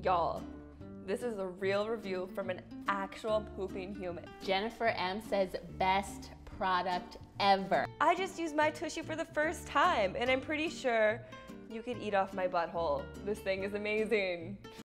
Y'all, this is a real review from an actual pooping human. Jennifer M says best product ever. I just used my Tushy for the first time and I'm pretty sure you could eat off my butthole. This thing is amazing.